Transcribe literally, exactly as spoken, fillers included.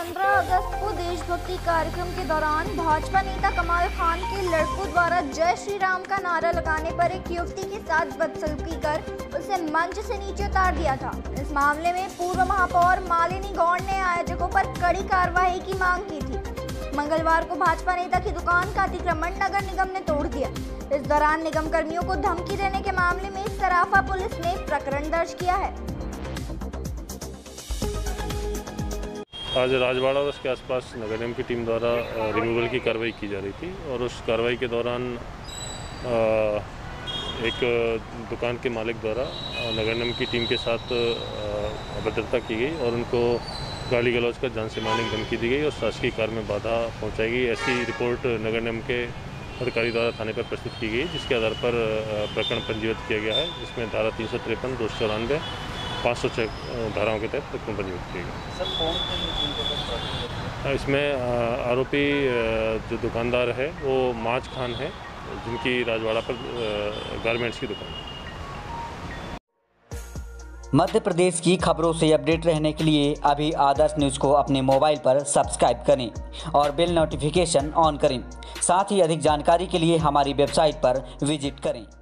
पंद्रह अगस्त को देशभक्ति कार्यक्रम के दौरान भाजपा नेता कमाल खान के लड़कों द्वारा जय श्री राम का नारा लगाने पर एक युवती के साथ बदसलूकी कर उसे मंच से नीचे उतार दिया था। इस मामले में पूर्व महापौर मालिनी गौड़ ने आयोजकों पर कड़ी कार्रवाई की मांग की थी। मंगलवार को भाजपा नेता की दुकान का अतिक्रमण नगर निगम ने तोड़ दिया। इस दौरान निगम कर्मियों को धमकी देने के मामले में सराफा पुलिस ने प्रकरण दर्ज किया है। आज राजवाड़ा और उसके आसपास नगर निगम की टीम द्वारा रिमूवल की कार्रवाई की जा रही थी और उस कार्रवाई के दौरान एक दुकान के मालिक द्वारा नगर निगम की टीम के साथ अभद्रता की गई और उनको गाली गलौज का जान से मारने की धमकी दी गई और शासकीय कार्य में बाधा पहुंचाई गई। ऐसी रिपोर्ट नगर निगम के अधिकारी द्वारा थाने पर प्रस्तुत की गई, जिसके आधार पर प्रकरण पंजीबद्ध किया गया है, जिसमें धारा तीन सौ तिरपन दो सौ चौरानवे पाँच सौ छः धाराओं के तहत प्रकरण पंजीबद्ध किया गया। इसमें आरोपी जो दुकानदार है वो माज खान है, जिनकी राजवाड़ा पर गारमेंट्स की दुकान है। मध्य प्रदेश की खबरों से अपडेट रहने के लिए अभी आदर्श न्यूज़ को अपने मोबाइल पर सब्सक्राइब करें और बेल नोटिफिकेशन ऑन करें। साथ ही अधिक जानकारी के लिए हमारी वेबसाइट पर विजिट करें।